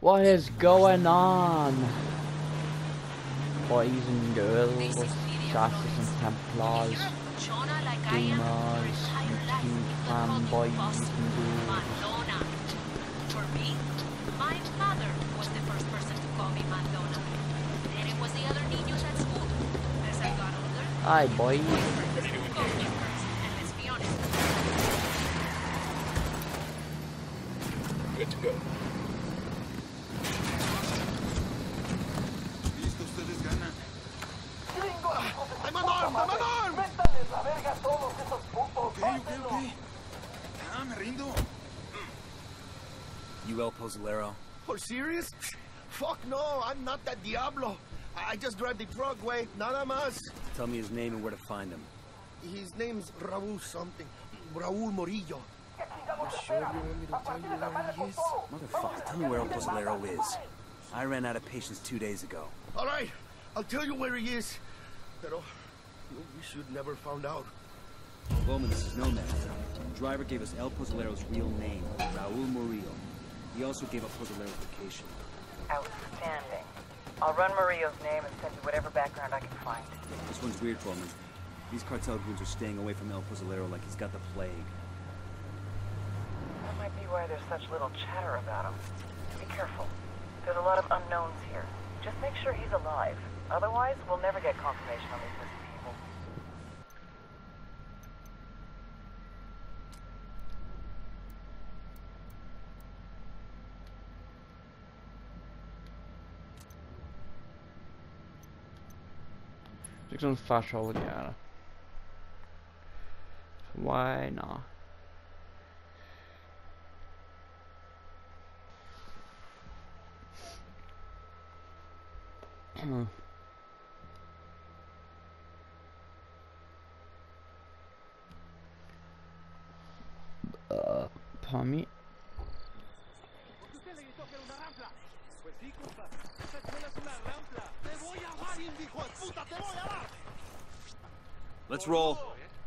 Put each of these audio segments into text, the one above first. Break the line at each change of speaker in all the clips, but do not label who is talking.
What is going on? Boys and girls, Assassins and Templars, Doomers, YouTube fanboys and girls.
For me, my father was the first person to call me Mandona. Then it was the other niños at school. As I got older,
Hi boys.
and let's be honest.
Good to go.
I'm unarmed! I'm unarmed!
Okay. Ah, me rindo.
You El Pozolero?
For serious? Fuck no, I'm not that Diablo. I just grabbed the truck, way, nada más.
Tell me his name and where to find him.
His name's Raul something. Raul Morillo. You sure you want me to tell you where he is?
Motherfucker, tell me where El Pozolero is. I ran out of patience 2 days ago.
All right, I'll tell you where he is. Pero we should never found out.
Bowman, this is Nomad. The driver gave us El Pozolero's real name, Raul Murillo. He also gave up Pozolero's location.
Outstanding. I'll run Murillo's name and send you whatever background I can find.
This one's weird, Bowman. These cartel goons are staying away from El Pozolero like he's got the plague.
That might be why there's such little chatter about him. Be careful. There's a lot of unknowns here. Just make sure he's alive. Otherwise, we'll never get confirmation on these missing people.
Jag som farsa vill göra. Why not? Pardon me.
Let's roll.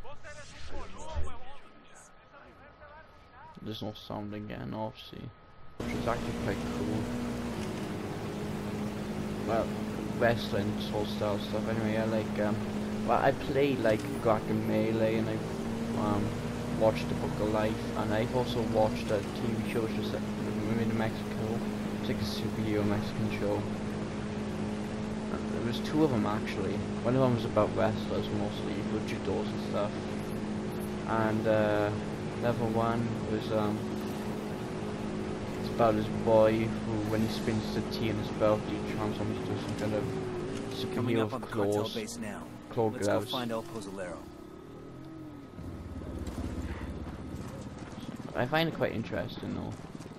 There's no sound again, obviously, which is actually quite cool. Well, wrestling soul style stuff. Anyway, I like well, I played like Recon Melee, and I watched the Book of Life, and I've also watched a TV show just in Mexico. It's like a superhero Mexican show. And there was two of them actually. One of them was about wrestlers mostly, luchadors and stuff. And level one was it's about this boy who, when he spins the T in his belt, he transforms into some kind of superhero with claws, claw gloves.
Let's go find El Pozolero.
I find it quite interesting though.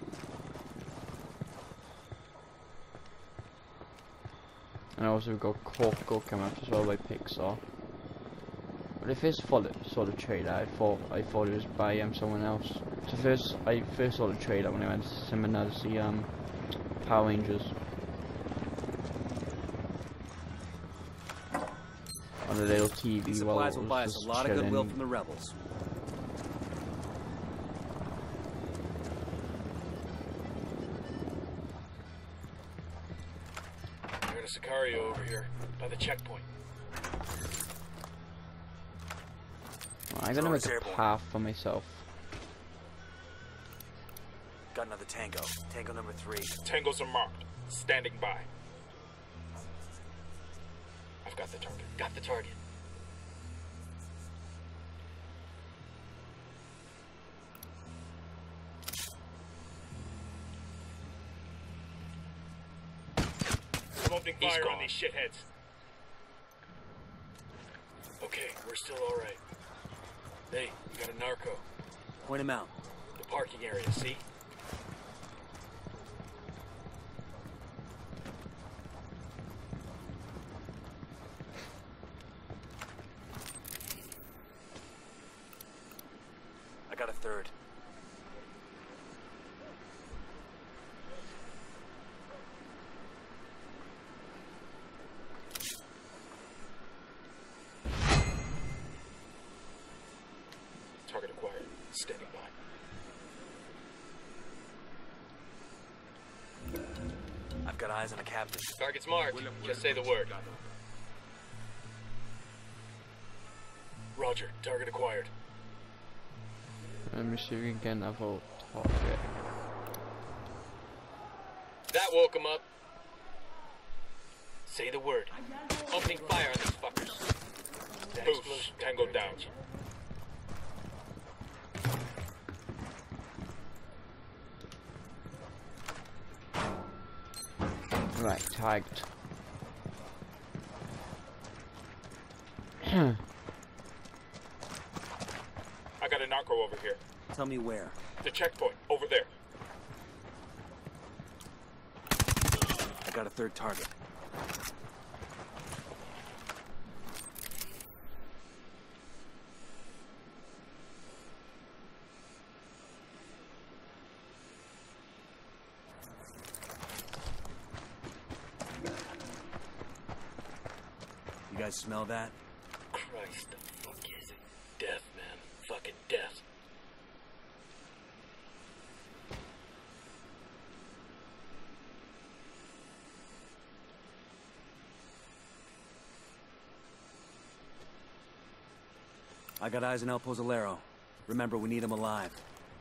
And also we've got Cork come out as well by Pixar. But if it's sort of trailer, I thought it was by someone else. So I first saw the trailer when I went to the cinema to see Power Rangers. On the little TV.
Supplies will buy us a lot of goodwill from the rebels.
There's a Sicario over here, by the checkpoint.
I'm gonna make a path for myself.
Got another tango. Tango number 3.
Tangos are marked. Standing by. I've got the target. Got the target. I'm opening fire on these shitheads. Okay, we're still alright. Hey, we got a narco.
Point him out.
The parking area, see?
I got a third.
Target acquired. Standing by.
got eyes on a captain.
Target's marked. Just say the word. Roger. Target acquired.
Let me see if we can have a target.
That woke him up. Say the word. Opening fire on these fuckers. Boost. Tango down.
Right, tagged.
I got a narco over here.
Tell me where.
The checkpoint. Over there.
I got a third target. You guys smell that?
Christ, the fuck is it? Death, man. Fucking death.
I got eyes on El Pozzolero. Remember, we need him alive.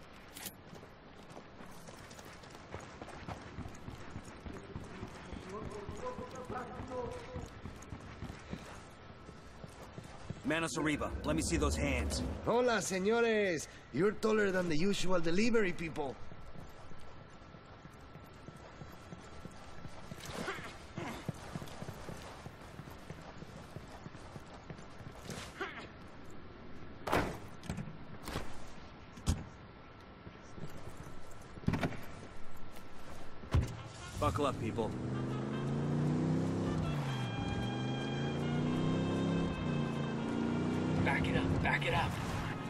Manos arriba. Let me see those hands.
Hola, señores. You're taller than the usual delivery people.
Buckle up, people.
Back it up. Back it up.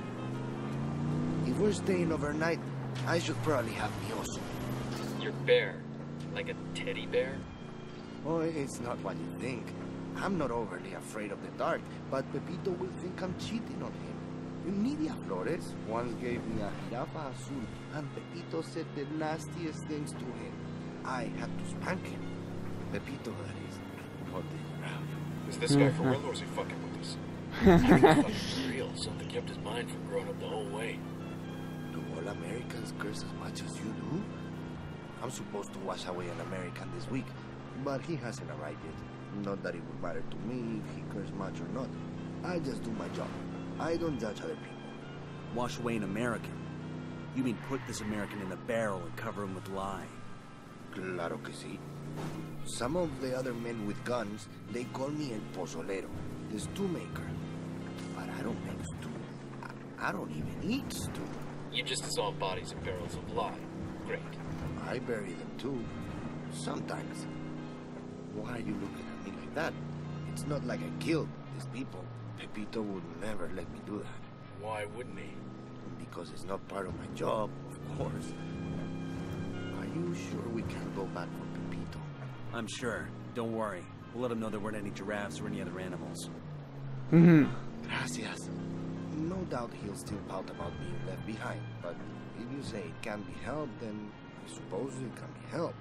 If we're staying overnight, I should probably have mi oso.
Your bear. Like a teddy bear?
Oh, it's not what you think. I'm not overly afraid of the dark, but Pepito will think I'm cheating on him. Nidia Flores once gave me a jirafa azul, and Pepito said the nastiest things to him. I had to spank him. Pepito, that is. Not the giraffe.
Is this guy for real or is he fucking with us? I think he's fucking for real. Something kept his mind from growing up the whole way.
Do all Americans curse as much as you do? I'm supposed to wash away an American this week, but he hasn't arrived yet. Not that it would matter to me if he cursed much or not. I just do my job. I don't judge other people.
Wash away an American? You mean put this American in a barrel and cover him with lye?
Claro que sí. Some of the other men with guns, they call me El Pozolero, the stew maker. But I don't make stew. I don't even eat stew.
You just dissolve bodies in barrels of lye. Great.
I bury them too. Sometimes. Why are you looking at me like that? It's not like I killed these people. Pepito would never let me do that.
Why wouldn't he?
Because it's not part of my job, of course. Are you sure we can't go back for Pepito?
I'm sure. Don't worry. We'll let him know there weren't any giraffes or any other animals.
Gracias. No doubt he'll still pout about being left behind, but if you say it can't be helped, then I suppose it can be helped.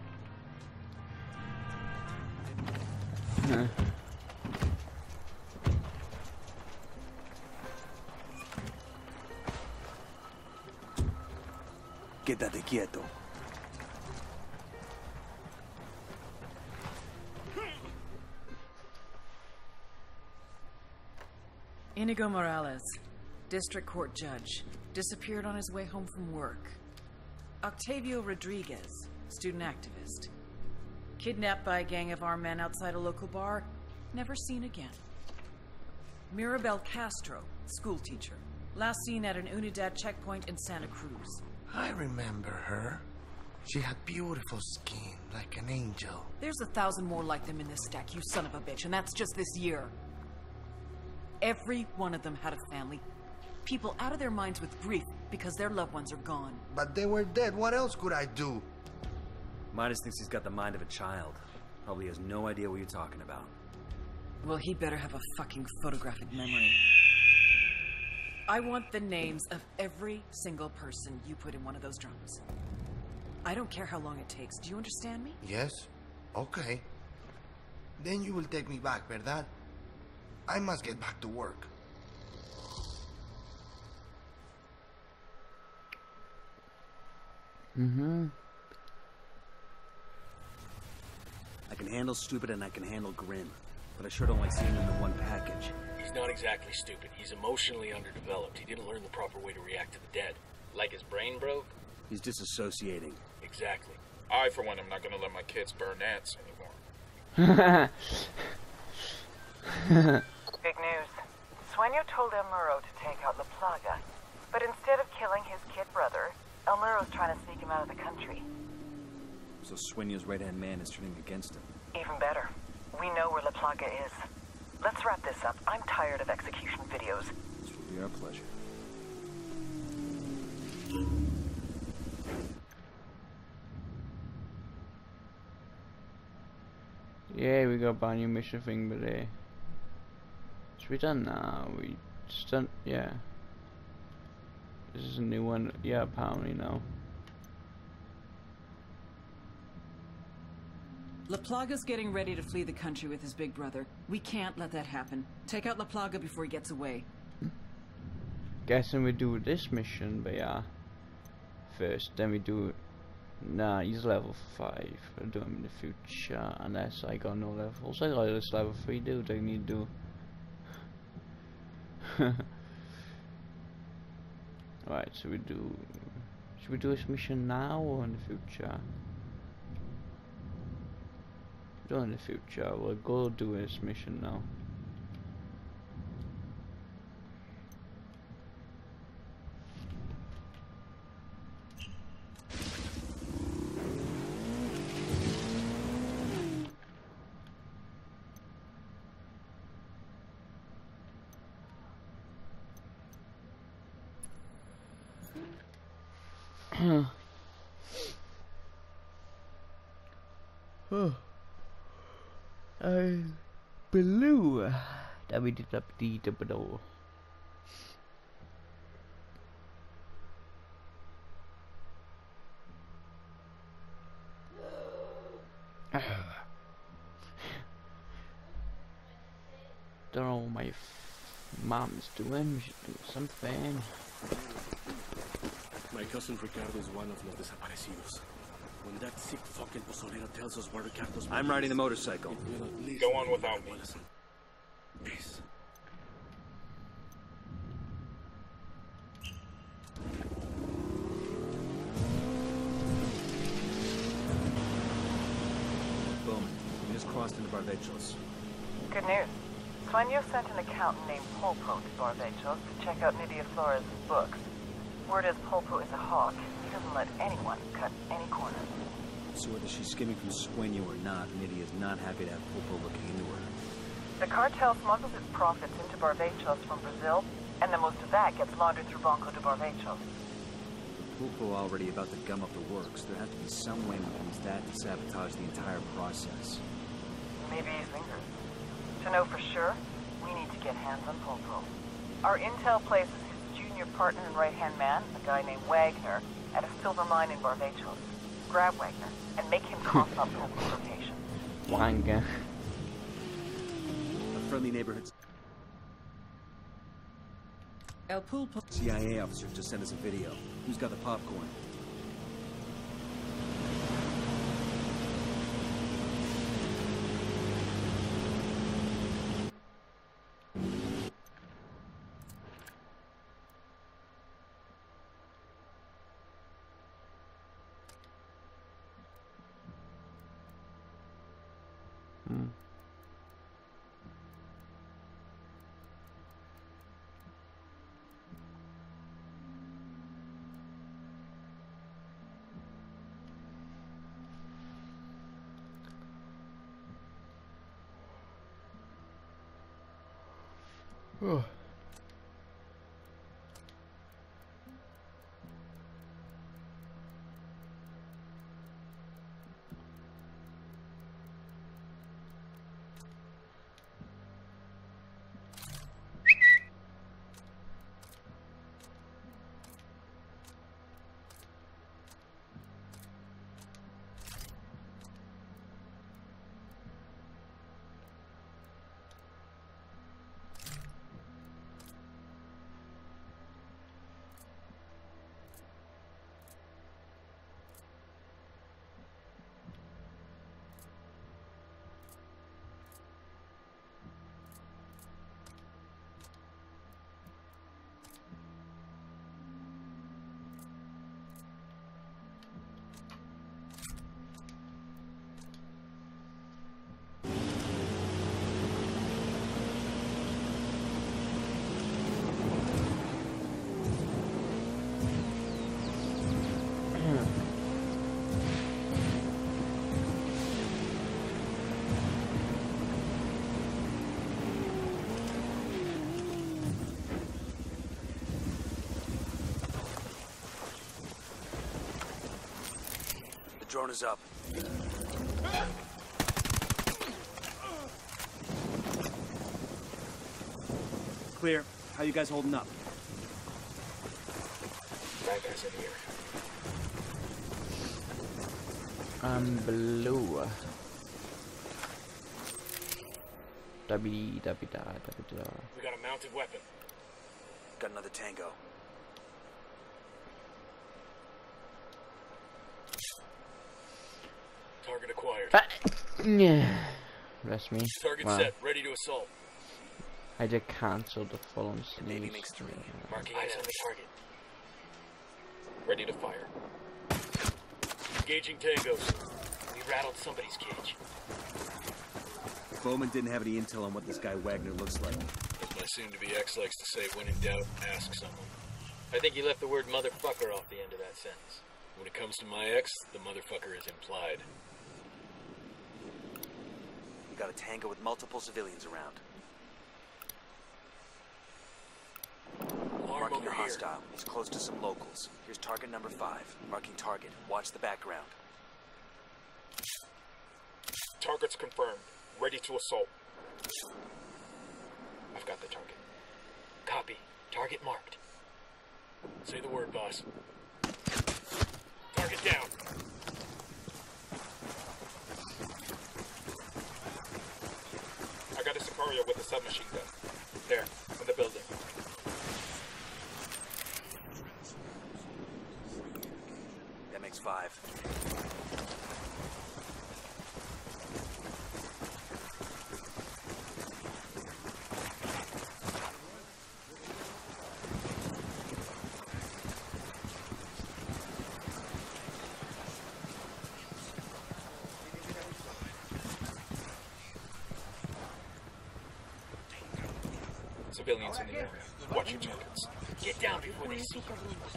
Quédate quieto.
Inigo Morales, district court judge, disappeared on his way home from work. Octavio Rodriguez, student activist, kidnapped by a gang of armed men outside a local bar, never seen again. Mirabel Castro, schoolteacher, last seen at an Unidad checkpoint in Santa Cruz.
I remember her. She had beautiful skin, like an angel.
There's 1,000 more like them in this stack, you son of a bitch, and that's just this year. Every one of them had a family. People out of their minds with grief because their loved ones are gone.
But they were dead. What else could I do?
Midas thinks he's got the mind of a child. Probably has no idea what you're talking about.
Well, he better have a fucking photographic memory. I want the names of every single person you put in one of those drums. I don't care how long it takes. Do you understand me?
Yes, Okay. Then you will take me back, ¿verdad? I must get back to work.
I can handle stupid and I can handle grim, but I sure don't like seeing them in one package.
He's not exactly stupid. He's emotionally underdeveloped. He didn't learn the proper way to react to the dead.
Like his brain broke?
He's disassociating.
Exactly.
I, for one, am not going to let my kids burn ants anymore.
Big news. Sueño told El Muro to take out La Plaga, but instead of killing his kid brother, El Muro's trying to sneak him out of the country.
So Sueño's right-hand man is turning against him.
Even better. We know where La Plaga is. Let's wrap this up. I'm tired of execution videos.
This will be our pleasure.
Yeah, we got a new mission thing, but should we done now? We just done, yeah. This is a new one, yeah, apparently now.
La Plaga's getting ready to flee the country with his big brother. We can't let that happen. Take out La Plaga before he gets away.
Guessing we do this mission, but yeah. First, then we do. Nah, he's level 5. We'll do him in the future, unless I got no levels. I got this level 3 dude I need to do. Alright, so we do. Should we do this mission now or in the future? Do it in the future. We'll go do this mission now. Blue that we did up the double. Don't know what my mom's doing. She's doing something.
My cousin Ricardo is one of los desaparecidos. When that sick fucking pozolero tells us where Ricardo's...
I'm riding the motorcycle.
Go on without me.
Peace.
Boom. We just crossed into Barbechos.
Good news. Sueño sent an accountant named Polpo to Barbechos to check out Nydia Flores' books. Word is Polpo is a hawk. He doesn't let anyone cut any corners.
So whether she's skimming from Sueño or not, Nydia is not happy to have Popo looking into her.
The cartel smuggles its profits into Barbechos from Brazil, and the most of that gets laundered through Banco de Barbechos.
With Popo already about to gum up the works, there has to be some way we can use that to sabotage the entire process.
Maybe his fingers. To know for sure, we need to get hands on Polpo. Our intel places his junior partner and right-hand man, a guy named Wagner, at a silver mine in Barbechos. Grab Wagner and make him cough up Polpo's location.
Wagner.
A friendly neighborhood
El Pulpo.
CIA officer just sent us a video. Who's got the popcorn?
Oh.
Drone is up. Clear. How you guys holding up?
Bad guys in here.
Blue.
We got a mounted weapon.
Got another tango.
Target acquired.
Yeah. Rest me.
Target
Wow.
set, ready to assault.
I did cancel the full on
Navy
sneeze.
makes 3.
Marking eyes on the target. Ready to fire. Engaging tangos. We rattled somebody's cage.
Bowman didn't have any intel on what this guy Wagner looks like.
As my soon-to-be ex likes to say, when in doubt, ask someone. I think you left the word motherfucker off the end of that sentence. When it comes to my ex, the motherfucker is implied.
We got a tango with multiple civilians around.
Alarm
Marking
over
a
here.
hostile. He's close to some locals. Here's target number 5. Marking target. Watch the background.
Target's confirmed. Ready to assault. I've got the target.
Copy. Target marked. Say the word, boss. Target down.
I got a Sicario with a submachine gun. There, in the building.
That makes 5.
Civilians in the area. Watch your targets.
Get down before they see you.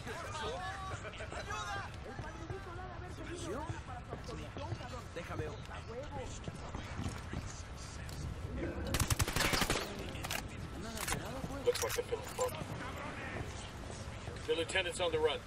Looks like they're filling bug.
The lieutenant's on the run.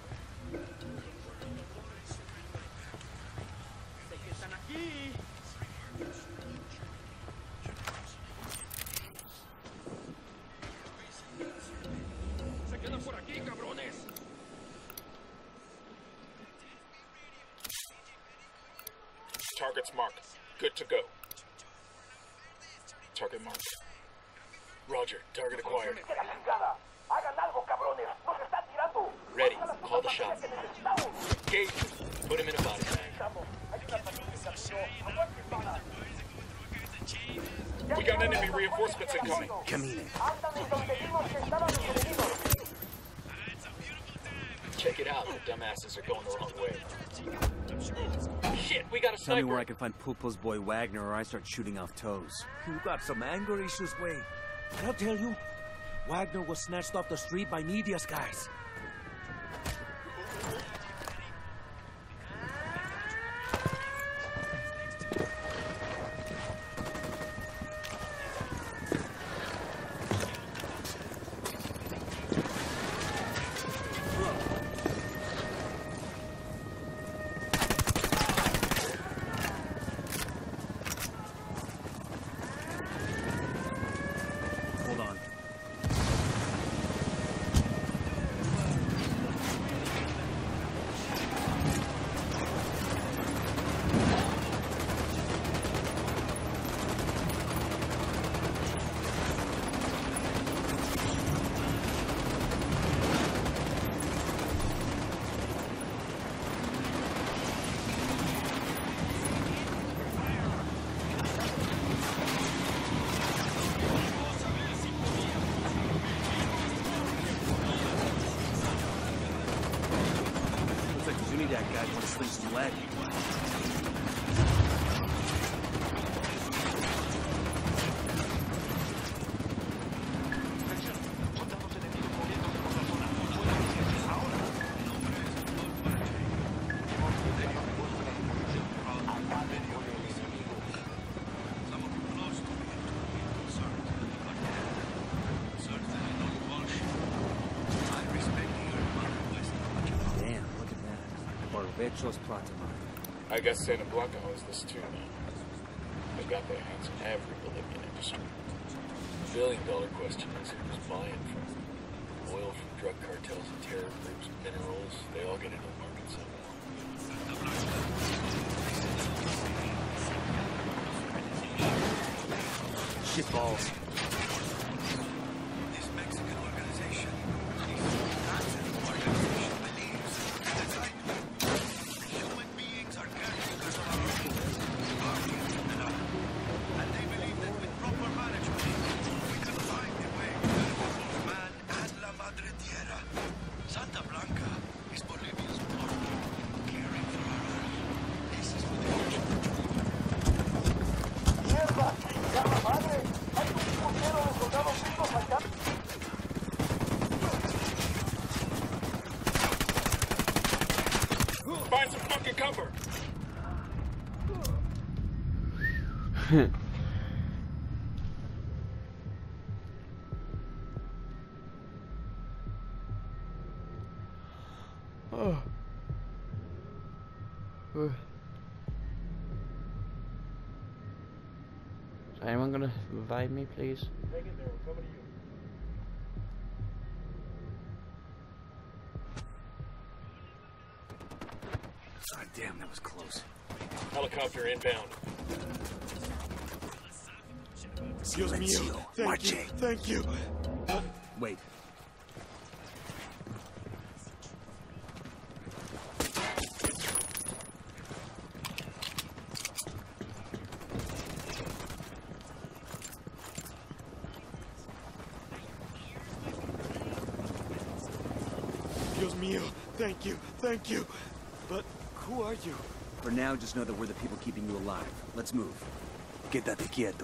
Target's marked. Good to go. Target marked.
Roger. Target acquired. Ready. Call the shot. Gage. Put him in a body bag.
We got enemy reinforcements incoming.
Camine.
Check it out. The dumbasses are going the wrong way. Shit, we got a
Tell me
sniper.
where I can find Pulpo's boy Wagner or I start shooting off toes.
You got some anger issues, Way. But I'll tell you, Wagner was snatched off the street by media's guys.
Hold on. Looks like the Unidad guys want to sling some lead. Damn, look at that. Barbecho's plot to mine.
I guess Santa Blanca owns this too now. They've got their hands in every Bolivian industry. The billion-dollar question is who's buying from them. Oil from drug cartels and terror groups, minerals, they all get into the market somehow.
Shit balls.
This Mexican organization, believes that human beings are caretakers of our own, guardians of the land. And they believe that with proper management, we can find a way to both man and la madre tierra. Santa Blanca is Bolivia's park, caring for our earth. This is for the future.
¡Mierda! ¡Ya la madre! ¡Hay un puñero de soldados vivos acá!
Find some fucking cover!
Oh. Is anyone gonna revive me, please?
Hang in there, we're coming to you.
God damn, that was close.
Helicopter inbound.
Dios mío.
Marche.
Thank you.
Wait.
Dios mío. Thank you. But who are you?
For now, just know that we're the people keeping you alive. Let's move. Quédate quieto.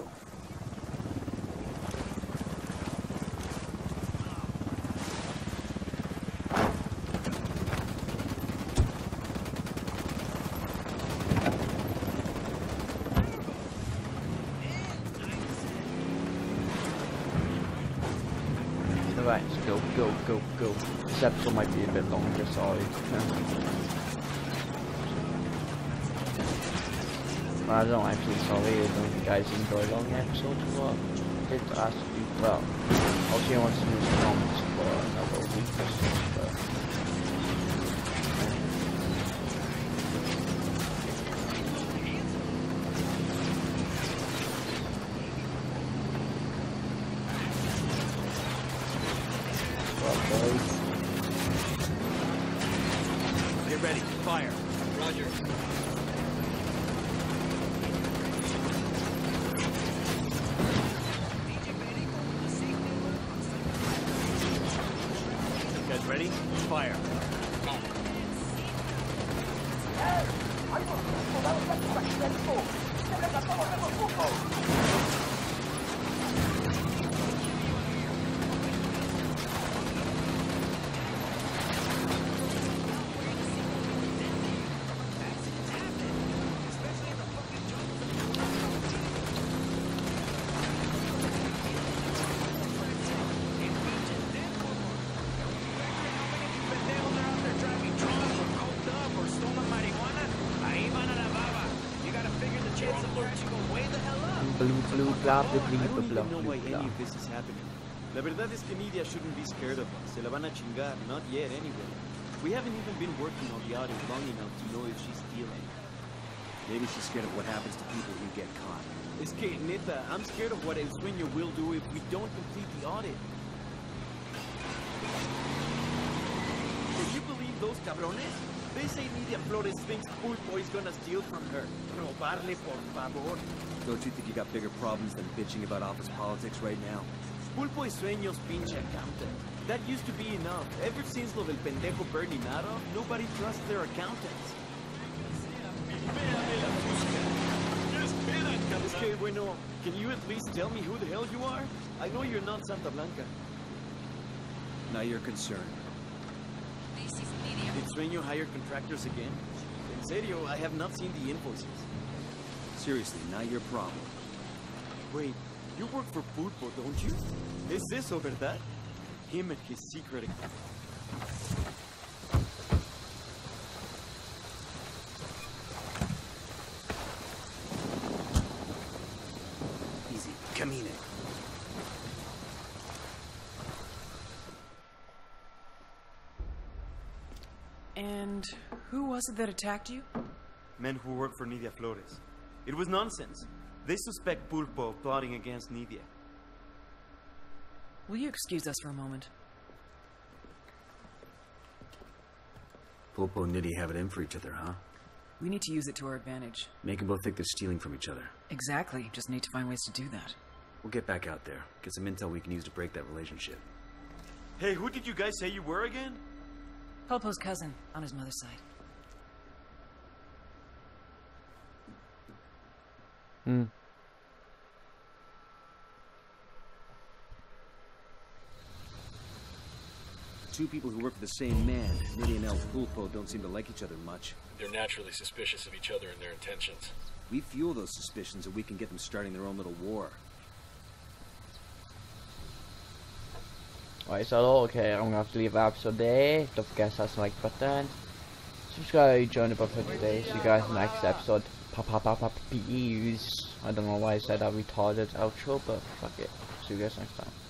Alright, let's go. This episode might be a bit longer, sorry. Well, I don't actually sorry, I don't think you guys enjoy long episodes, but I did ask you, well, obviously I want to do some comments for another week or so, but... Well, boys.
Get ready. Fire.
Roger.
Guys ready? Fire.
Blue, blah, blah,
I don't
blah,
even
blah,
know why
blah,
any
blah.
of this is happening. La verdad es que Nidia shouldn't be scared of us. Se la van a chingar. Not yet, anyway. We haven't even been working on the audit long enough to know if she's stealing.
Maybe she's scared of what happens to people who get caught.
Es que, neta, I'm scared of what El Sueño will do if we don't complete the audit. Can you believe those cabrones? They say Nidia Flores thinks Pulpo is gonna steal from her. Robarle, por favor.
Don't you think you got bigger problems than bitching about office politics right now?
Pulpo y Sueños pinche accountant. That used to be enough. Ever since lo del pendejo Bernie Madoff, nobody trusts their accountants. Es que, bueno, can you at least tell me who the hell you are? I know you're not Santa Blanca.
Now you're concerned.
This is Nidia.
Did Sueño hire contractors again? En serio, I have not seen the invoices.
Seriously, not your problem.
Wait, you work for Pulpo, don't you? Es eso, ¿verdad? Him and his secret...
And who was it that attacked you?
Men who work for Nidia Flores. It was nonsense. They suspect Pulpo of plotting against Nidia.
Will you excuse us for a moment?
Pulpo and Nidia have it in for each other, huh?
We need to use it to our advantage.
Make them both think they're stealing from each other.
Exactly. Just need to find ways to do that.
We'll get back out there. Get some intel we can use to break that relationship.
Hey, who did you guys say you were again?
Pulpo's cousin, on his mother's side.
Two people who work for the same man, Nidia and El Pulpo, don't seem to like each other much.
They're naturally suspicious of each other and their intentions.
We fuel those suspicions and we can get them starting their own little war.
Alright, so okay, I'm gonna have to leave the episode there. Don't forget to smash the like button. Subscribe, join the button for today. See you guys in the next episode. Peace. I don't know why I said that retarded outro, but fuck it. See you guys next time.